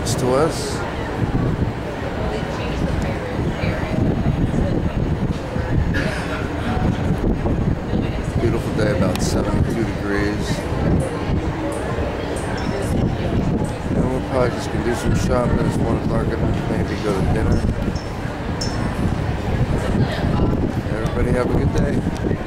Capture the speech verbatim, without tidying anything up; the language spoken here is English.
next to us. Beautiful day, about seventy-two degrees. And we're probably just gonna do some shopping. It's one o'clock and maybe go to dinner. Everybody have a good day.